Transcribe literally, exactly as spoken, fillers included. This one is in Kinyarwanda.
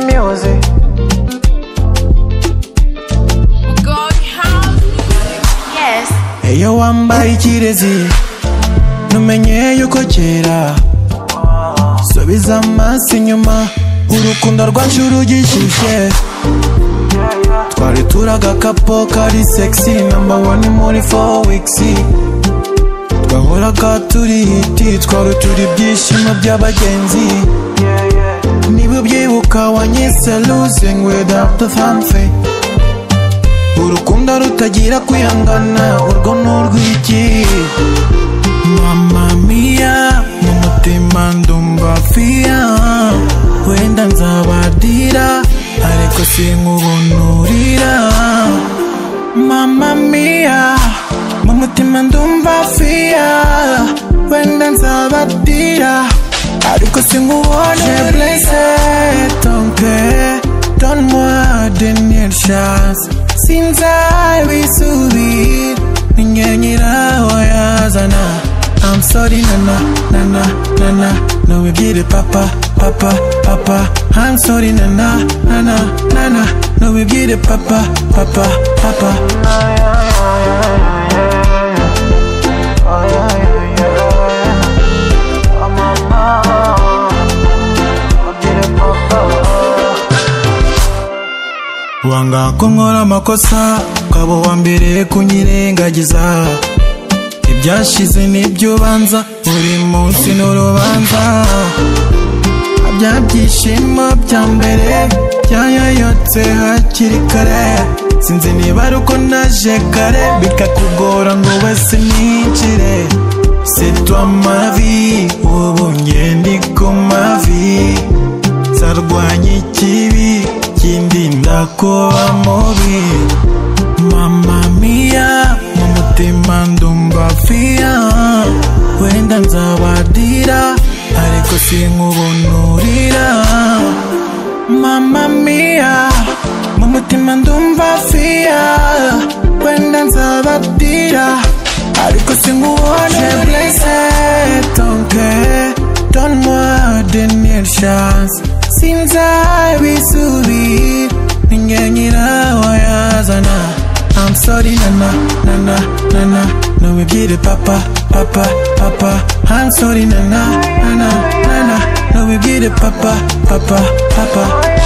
music. Yes. Eyo wambaye ikirezi numenye yuko kera subiza amaso inyuma urukundo rwacu rugishyushye twari turaga kapo kari sexy number one muri four weeks twahoraga turi hiti twari turi ibyishimo by'abagenzi niba ubyibuka wanyise losing without the fanfare urukundo rutagira kwihangana urwo n'urw'iki mama mia mu mutima ndumva fia wenda nzabadira ariko sinkubunurira mama mia mu mutima ndumva fia wenda nzabadira ariko sinkubone blessé tonke donne-moi dernière chance sinzabisubira ninyenyira wayazana I'm sorry nana nana nana no wibwire papa papa papa I'm sorry nana nana nana no wibwire papa papa papa wanga ko nkora amakosa ukaba uwa mbere kunyirengagiza ibyashize nibyo ubanza buri munsi n'urubanza bya byishimo bya mbere byayayotse hakiri kare sinzi niba ari uko naje kare bikakugora ngo wese ninjire c'est toi ma vie ubu ngende ku mavi sarwanya ikibi kindi ndakuba mubi mama mia mu mutima ndumva fia wenda nzabadira ariko sinkubunurira mama mia mu mutima ndumva fia wenda nzabadira ariko sinkubone blessé tonke donne-moi dernière chance sinzabisubira ninyenyira wayazana I'm sorry nana nana nana no wibwire papa papa papa I'm sorry nana nana nana no wibwire papa papa papa